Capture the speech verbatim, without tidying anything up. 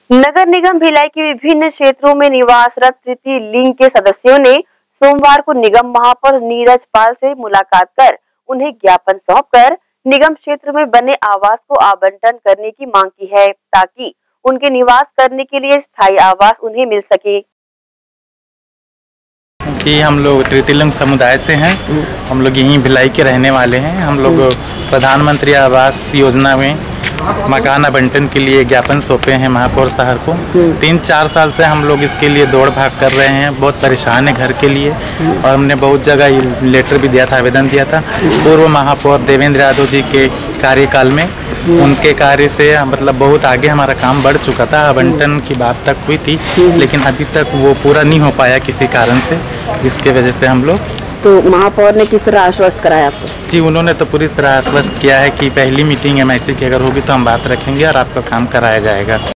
नगर निगम भिलाई के विभिन्न क्षेत्रों में निवासरत तृतीय लिंग के सदस्यों ने सोमवार को निगम महापौर नीरज पाल से मुलाकात कर उन्हें ज्ञापन सौंपकर निगम क्षेत्र में बने आवास को आवंटन करने की मांग की है, ताकि उनके निवास करने के लिए स्थायी आवास उन्हें मिल सके। कि हम लोग तृतीय लिंग समुदाय से हैं, हम लोग यहीं भिलाई के रहने वाले हैं। हम लोग प्रधानमंत्री आवास योजना में मकान आवंटन के लिए ज्ञापन सौंपे हैं महापौर साहब को। तीन चार साल से हम लोग इसके लिए दौड़ भाग कर रहे हैं, बहुत परेशान है घर के लिए, और हमने बहुत जगह लेटर भी दिया था, आवेदन दिया था। पूर्व महापौर देवेंद्र यादव जी के कार्यकाल में उनके कार्य से मतलब बहुत आगे हमारा काम बढ़ चुका था, आवंटन की बात तक हुई थी, लेकिन अभी तक वो पूरा नहीं हो पाया किसी कारण से, जिसके वजह से हम लोग। तो महापौर ने किस तरह आश्वस्त कराया आपको? जी, उन्होंने तो पूरी तरह आश्वस्त किया है कि पहली मीटिंग एम आई सी की अगर होगी तो हम बात रखेंगे और आपका काम कराया जाएगा।